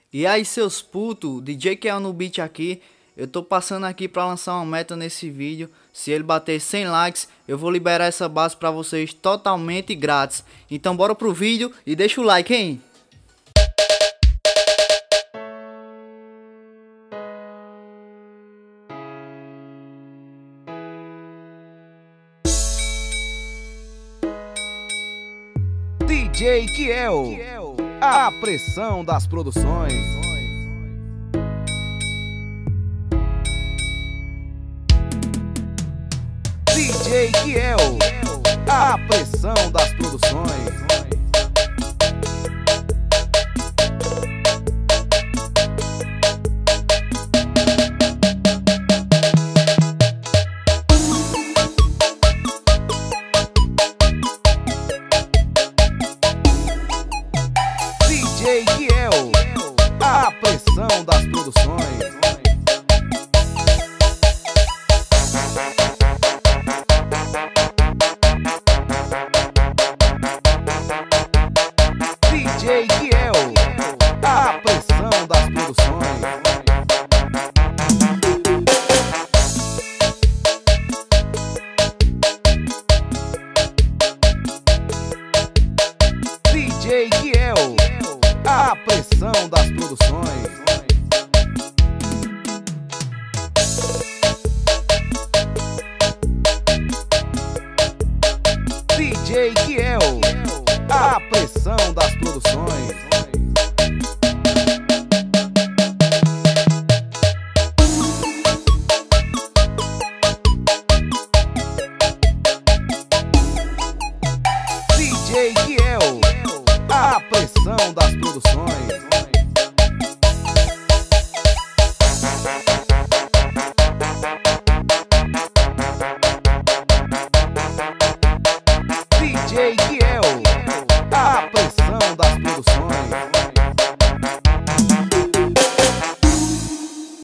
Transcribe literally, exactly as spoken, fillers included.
E aí, seus putos, D J Kiel no beat aqui. Eu tô passando aqui pra lançar uma meta nesse vídeo. Se ele bater cem likes, eu vou liberar essa base pra vocês totalmente grátis. Então bora pro vídeo e deixa o like, hein? D J Kiel, a pressão das produções. D J Kiel, a pressão das produções. D J Kiel, a pressão das produções. D J Kiel, a pressão das produções. D J Kiel, a pressão das produções. D J Kiel, a pressão das produções.